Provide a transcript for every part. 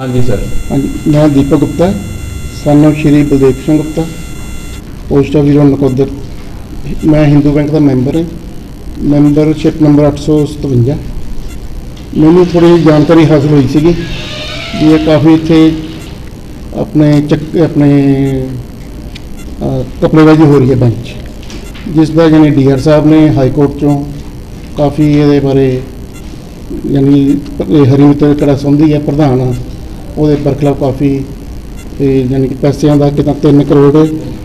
हाँ जी सर। हाँ जी, मैं Deepak Gupta son of Shri Baldev Singh Gupta post office Nakodar. मैं हिंदू बैंक का मैंबर है, मैंबरशिप नंबर 857। मैंने थोड़ी जानकारी हासिल हुई सी भी ये काफ़ी इतने अपने कपड़ेबाजी हो रही है बैंक च, जिसका यानी डीआर साहब ने हाई कोर्ट चों काफ़ी ये बारे यानी हरिमित्र कड़ा संधि है प्रधान वो बरखिलाफ काफ़ी यानी कि पैसों का कितना 3 करोड़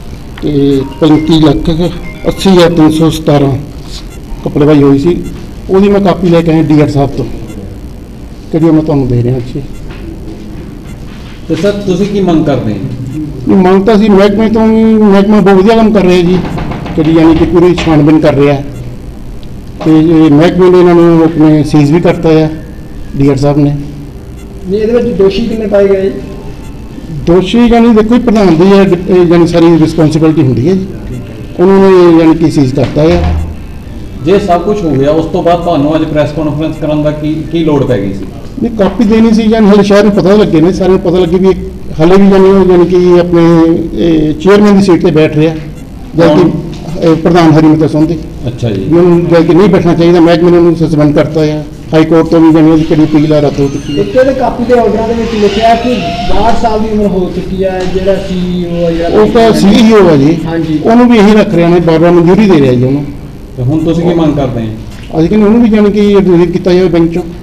35,80,317 कपड़ेबाजी हुई सी। वो मैं कापी लेके आया डीआर साहब तो कि मैं तुम्हें दे रहा अच्छी। तो सर तुसी की मंग करते हैं? मंग तो असी महकमे तो महकमा बहुत वधिया काम कर रहे हैं जी कि यानी कि पूरी छानबीन कर रहा है तो महकमे ने इन्होंने अपने सीज भी करता है डीआर साहब ने। दोषी कितने पाए गए? दोषी यानी देखो प्रधान की है यानी सारी रिस्पोंसिबिलिटी होंगी है जी, उन्होंने यानी कि सीज करता है। जे सब कुछ हो गया उस तो बाद ਤੁਹਾਨੂੰ ਅੱਜ ਪ੍ਰੈਸ ਕਾਨਫਰੰਸ ਕਰਨ ਦਾ ਕੀ ਲੋੜ ਪੈ ਗਈ ਸੀ? नहीं कापी देनी सी यानी हले शहर में पता लगे ने सारे पता लगे भी हले भी यानी कि अपने चेयरमैन की सीट पर बैठ रहा जबकि प्रधान हरिमित्र सोंधी। अच्छा जी। जबकि नहीं बैठना चाहिए, महकमे ने उन्होंने सस्पेंड करता है। हाई कोर्ट तो भी यानी कि अपील रद्द हो चुकी है। एक कापी के ऑर्डर में लिखा कि 62 साल की उम्र हो चुकी है जो सीईओ है जी। हाँ जी, उन्होंने भी यही रख रहे हैं, बार-बार मंजूरी दे रहे हैं जी उन्होंने। तो हुण तुसीं की मंग करते हैं? अज कि उन्होंने भी यानी कि रिलीव किया जाए बैंक चों।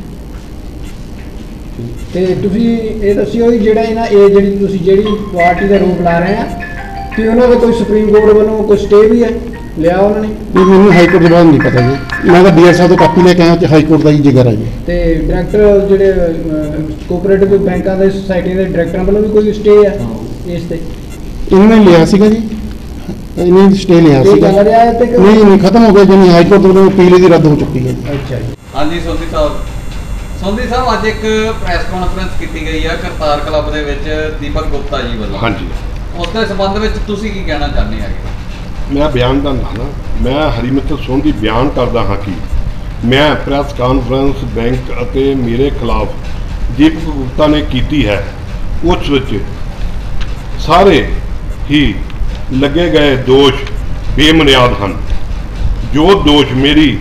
ਤੇ ਤੁਸੀਂ ਇਹ ਦੱਸਿਓ ਜਿਹੜਾ ਇਹਨਾਂ ਇਹ ਜਿਹੜੀ ਤੁਸੀਂ ਜਿਹੜੀ ਪਾਰਟੀ ਦਾ ਰੂਪ ਲਾ ਰਹੇ ਆ ਕਿ ਉਹਨਾਂ ਦੇ ਕੋਈ ਸੁਪਰੀਮ ਕੋਰਟ ਵੱਲੋਂ ਕੋਈ ਸਟੇ ਵੀ ਹੈ ਲਿਆ ਉਹਨਾਂ ਨੇ? ਮੈਨੂੰ ਹਾਈ ਕੋਰਟ ਦੇ ਬਾਰੇ ਨਹੀਂ ਪਤਾ ਜੀ, ਮੈਂ ਤਾਂ ਡੀਆਰ ਸਾਹਿਬ ਤੋਂ ਕਾਪੀ ਲੈ ਕੇ ਆਇਆ ਤੇ ਹਾਈ ਕੋਰਟ ਦਾ ਹੀ ਜ਼ਿਕਰ ਹੈ ਜੀ। ਤੇ ਡਾਇਰੈਕਟਰ ਜਿਹੜੇ ਕੋਆਪਰੇਟਿਵ ਬੈਂਕਾਂ ਦੇ ਸੁਸਾਇਟੀ ਦੇ ਡਾਇਰੈਕਟਰਾਂ ਵੱਲੋਂ ਵੀ ਕੋਈ ਸਟੇ ਹੈ ਇਸ ਤੇ? ਇਹਨਾਂ ਨੇ ਲਿਆ ਸੀਗਾ ਜੀ, ਇਹਨਾਂ ਨੇ ਸਟੇ ਲਿਆ ਸੀਗਾ। ਨਹੀਂ ਖਤਮ ਹੋ ਗਿਆ ਜੀ, ਹਾਈ ਕੋਰਟ ਵੱਲੋਂ ਅਪੀਲ ਦੀ ਰੱਦ ਹੋ ਚੁੱਕੀ ਹੈ ਜੀ। ਅੱਛਾ ਜੀ। ਹਾਂਜੀ ਸੋਂਧੀ ਸਾਹਿਬ ਅੱਜ ਇੱਕ ਪ੍ਰੈਸ ਕਾਨਫਰੰਸ ਕੀਤੀ ਗਈ ਹੈ ਕਰਤਾਰ ਕਲੱਬ ਦੇ ਵਿੱਚ ਦੀਪਕ ਗੁਪਤਾ ਜੀ ਵੱਲੋਂ। ਹਾਂਜੀ, ਉਸ ਦੇ ਸੰਬੰਧ ਵਿੱਚ ਤੁਸੀਂ ਕੀ ਕਹਿਣਾ ਚਾਹੁੰਦੇ ਹੈਗੇ? ਮੈਂ ਬਿਆਨ ਦਿੰਦਾ ਨਾ, ਮੈਂ ਹਰੀਮਿੱਤਰ ਸੋਂਧੀ ਬਿਆਨ ਕਰਦਾ ਹਾਂ ਕਿ ਮੈਂ ਪ੍ਰੈਸ ਕਾਨਫਰੰਸ ਬੈਂਕ ਅਤੇ ਮੇਰੇ ਖਿਲਾਫ ਦੀਪਕ ਗੁਪਤਾ ਨੇ ਕੀਤੀ ਹੈ ਉਸ ਵਿੱਚ ਸਾਰੇ ਹੀ ਲੱਗੇ ਗਏ ਦੋਸ਼ ਬੇਬੁਨਿਆਦ ਹਨ। ਜੋ ਦੋਸ਼ ਮੇਰੀ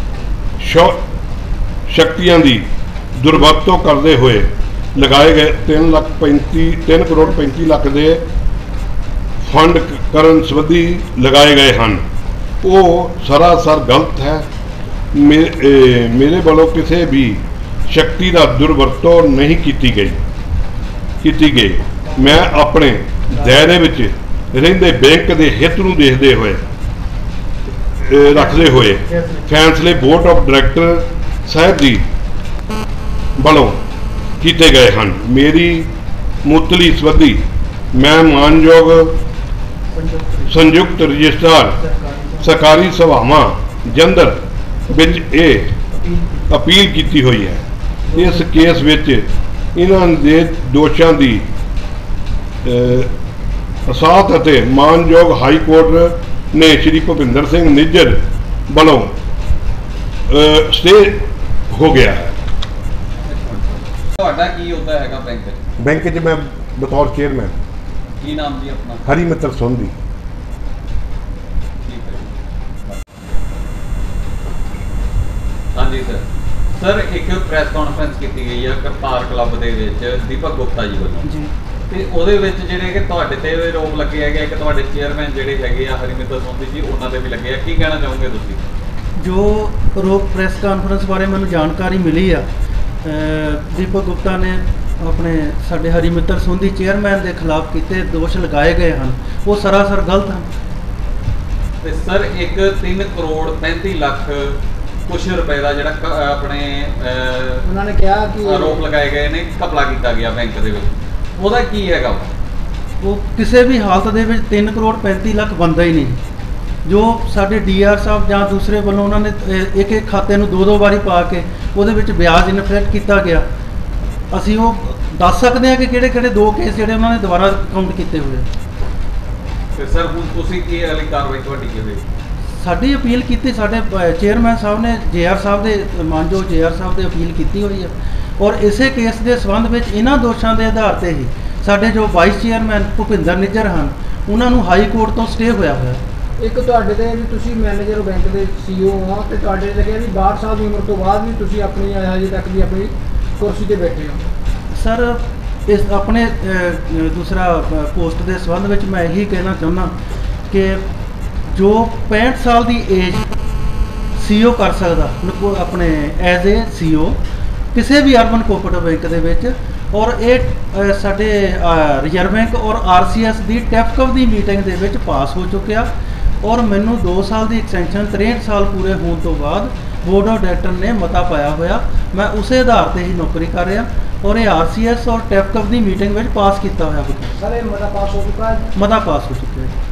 ਸ਼ਕਤੀਆਂ ਦੀ ਦੁਰਵਰਤੋਂ ਕਰਦੇ ਹੋਏ ਲਗਾਏ ਗਏ 3 ਕਰੋੜ 35 ਲੱਖ ਦੇ ਫੰਡ ਕਰਨ ਸੰਬੰਧੀ ਲਗਾਏ ਗਏ ਹਨ, ਉਹ ਸਰਾਸਰ ਗਲਤ ਹੈ। ਮੇਰੇ ਵੱਲੋਂ ਕਿਸੇ ਵੀ ਸ਼ਕਤੀ ਦਾ ਦੁਰਵਰਤੋਂ ਨਹੀਂ ਕੀਤੀ ਗਈ। ਮੈਂ ਆਪਣੇ ਦਾਇਰੇ ਵਿੱਚ ਰਹਿੰਦੇ ਬੈਂਕ ਦੇ ਹਿੱਤ ਨੂੰ ਦੇਖਦੇ ਹੋਏ ਰੱਖਦੇ ਹੋਏ ਫੈਸਲੇ ਬੋਰਡ ਆਫ ਡਾਇਰੈਕਟਰ ਸਾਹਿਬ ਦੀ ਵੱਲੋਂ ਕੀਤੇ ਗਏ ਹਨ। ਮੇਰੀ ਮੁਅੱਤਲੀ ਸੰਬੰਧੀ ਮੈਂ ਮਾਨਯੋਗ ਸੰਯੁਕਤ ਰਜਿਸਟਰਾਰ ਸਰਕਾਰੀ ਸਭਾਵਾਂ ਜਲੰਧਰ ਵਿੱਚ ਇਹ ਅਪੀਲ ਕੀਤੀ ਹੋਈ ਹੈ। ਇਸ ਕੇਸ ਵਿੱਚ ਇਹਨਾਂ ਦੇ ਦੋਸ਼ਾਂ ਦੀ ਅਸਾਤ ਅਤੇ ਮਾਨਯੋਗ ਹਾਈ ਕੋਰਟ ਨੇ ਸ਼੍ਰੀ ਭੁਪਿੰਦਰ ਸਿੰਘ ਨਿੱਜਰ ਵੱਲੋਂ ਸਟੇ ਹੋ ਗਿਆ ਹੈ। ਤੁਹਾਡਾ ਕੀ ਹੁੰਦਾ ਹੈਗਾ ਬੈਂਕ 'ਚ? ਬੈਂਕ 'ਚ ਮੈਂ ਬਤੌਰ ਚੇਅਰਮੈਨ। ਕੀ ਨਾਮ ਜੀ ਆਪਣਾ? ਹਰੀਮਿੱਤਰ ਸੋਂਧੀ। ਹਾਂਜੀ ਸਰ ਇੱਕ ਪ੍ਰੈਸ ਕਾਨਫਰੰਸ ਕੀਤੀ ਗਈ ਹੈ ਕਰਤਾਰ ਕਲੱਬ ਦੇ ਵਿੱਚ ਦੀਪਕ ਗੁਪਤਾ ਜੀ ਵੱਲੋਂ ਜੀ, ਤੇ ਉਹਦੇ ਵਿੱਚ ਜਿਹੜੇ ਕਿ ਤੁਹਾਡੇ ਤੇ ਆਰੋਪ ਲੱਗੇ ਹੈਗੇ ਕਿ ਤੁਹਾਡੇ ਚੇਅਰਮੈਨ ਜਿਹੜੇ ਹੈਗੇ ਆ ਹਰੀਮਿੱਤਰ ਸੋਂਧੀ ਜੀ ਉਹਨਾਂ ਤੇ ਵੀ ਲੱਗੇ ਆ, ਕੀ ਕਹਿਣਾ ਚਾਹੋਗੇ ਤੁਸੀਂ? ਜੋ ਰੋਕ ਪ੍ਰੈਸ ਕਾਨਫਰੰਸ ਬਾਰੇ ਮੈਨੂੰ ਜਾਣਕਾਰੀ ਮਿਲੀ ਆ, ਦੀਪਕ ਗੁਪਤਾ ਨੇ ਆਪਣੇ ਸਾਡੇ ਹਰੀਮਿੱਤਰ ਸੋਂਧੀ ਚੇਅਰਮੈਨ ਦੇ ਖਿਲਾਫ ਕੀਤੇ ਦੋਸ਼ ਲਗਾਏ ਗਏ ਹਨ, ਉਹ ਸਰਾਸਰ ਗਲਤ ਹਨ। ਤੇ ਸਰ ਇੱਕ 3 ਕਰੋੜ 35 ਲੱਖ ਕੁਛ ਰੁਪਏ ਦਾ ਜਿਹੜਾ ਆਪਣੇ ਉਹਨਾਂ ਨੇ ਕਿਹਾ ਕਿ ਆਰੋਪ ਲਗਾਏ ਗਏ ਨੇ ਘਪਲਾ ਕੀਤਾ ਗਿਆ ਬੈਂਕ ਦੇ ਵਿੱਚ, ਉਹਦਾ ਕੀ ਹੈਗਾ? ਉਹ ਕਿਸੇ ਵੀ ਹਾਲਤ ਦੇ ਵਿੱਚ 3 ਕਰੋੜ 35 ਲੱਖ ਬਣਦਾ ਹੀ ਨਹੀਂ। ਜੋ ਸਾਡੇ ਡੀਆਰ ਸਾਹਿਬ ਜਾਂ ਦੂਸਰੇ ਵੱਲੋਂ ਉਹਨਾਂ ਨੇ ਇੱਕ ਖਾਤੇ ਨੂੰ 2 ਵਾਰੀ ਪਾ ਕੇ ਉਹਦੇ ਵਿੱਚ ਵਿਆਜ ਇਨਫਲੇਟ ਕੀਤਾ ਗਿਆ। ਅਸੀਂ ਉਹ ਦੱਸ ਸਕਦੇ ਹਾਂ ਕਿ ਕਿਹੜੇ 2 ਕੇਸ ਜਿਹੜੇ ਉਹਨਾਂ ਨੇ ਦੁਬਾਰਾ ਕਾਊਂਟ ਕੀਤੇ ਹੋਏ। ਤੇ ਸਰ ਹੁਣ ਤੁਸੀਂ ਕੀ ਅਗਲੀ ਕਾਰਵਾਈ ਤੁਹਾਡੀ ਕੀ ਹੋਈ? ਸਾਡੀ ਅਪੀਲ ਕੀਤੀ, ਸਾਡੇ ਚੇਅਰਮੈਨ ਸਾਹਿਬ ਨੇ ਜੇਆਰ ਸਾਹਿਬ ਦੇ ਮਾਨਯੋਗ ਜੇਆਰ ਸਾਹਿਬ ਦੇ ਅਪੀਲ ਕੀਤੀ ਹੋਈ ਹੈ। ਔਰ ਇਸੇ ਕੇਸ ਦੇ ਸੰਬੰਧ ਵਿੱਚ ਇਹਨਾਂ ਦੋਸ਼ਾਂ ਦੇ ਆਧਾਰ ਤੇ ਹੀ ਸਾਡੇ ਜੋ ਵਾਈਸ ਚੇਅਰਮੈਨ ਭੁਪਿੰਦਰ ਨਿੱਜਰ ਹਨ ਉਹਨਾਂ ਨੂੰ ਹਾਈ ਕੋਰਟ ਤੋਂ ਸਟੇ ਹੋਇਆ ਹੋਇਆ। ਇੱਕ ਤੁਹਾਡੇ ਤੇ ਵੀ ਤੁਸੀਂ ਮੈਨੇਜਰ ਬੈਂਕ ਦੇ CEO ਹੋ ਤੇ ਤੁਹਾਡੇ ਤੇ ਕਿਹਾ ਵੀ 62 ਸਾਲ ਦੀ ਉਮਰ ਤੋਂ ਬਾਅਦ ਵੀ ਤੁਸੀਂ ਆਪਣੀ ਹਜੇ ਤੱਕ ਵੀ ਆਪਣੀ ਕੁਰਸੀ ਤੇ ਬੈਠੇ ਹੋ। ਸਰ ਇਸ ਆਪਣੇ ਦੂਸਰਾ ਪੋਸਟ ਦੇ ਸੰਬੰਧ ਵਿੱਚ ਮੈਂ ਇਹੀ ਕਹਿਣਾ ਚਾਹੁੰਦਾ ਕਿ ਜੋ 65 ਸਾਲ ਦੀ ਏਜ CEO ਕਰ ਸਕਦਾ ਆਪਣੇ ਐਜ਼ ਏ CEO ਕਿਸੇ ਵੀ ਅਰਬਨ ਕੋਆਪਰੇਟਿਵ ਬੈਂਕ ਦੇ ਵਿੱਚ, ਔਰ ਇਹ ਸਾਡੇ ਰਿਜ਼ਰਵ ਬੈਂਕ ਔਰ RCS ਦੀ ਟੈਫਕਵ ਦੀ ਮੀਟਿੰਗ ਦੇ ਵਿੱਚ ਪਾਸ ਹੋ ਚੁੱਕਿਆ, ਔਰ ਮੈਨੂੰ 2 ਸਾਲ ਦੀ ਐਕਸਟੈਂਸ਼ਨ 63 ਸਾਲ ਪੂਰੇ ਹੋਣ ਤੋਂ ਬਾਅਦ ਬੋਰਡ ਆਫ ਡਾਇਰੈਕਟਰ ਨੇ ਮਤਾ ਪਾਇਆ ਹੋਇਆ। ਮੈਂ ਉਸੇ ਆਧਾਰ ਤੇ ਹੀ ਨੌਕਰੀ ਕਰ ਰਿਹਾ ਔਰ ਇਹ RCS ਔਰ ਟੈਫਕਵ ਦੀ ਮੀਟਿੰਗ ਵਿੱਚ ਪਾਸ ਕੀਤਾ ਹੋਇਆ। ਸਰ ਇਹ ਮਤਾ ਪਾਸ ਹੋ ਚੁੱਕਾ ਹੈ? ਮਤਾ ਪਾਸ ਹੋ ਚੁੱਕਿਆ ਹੈ।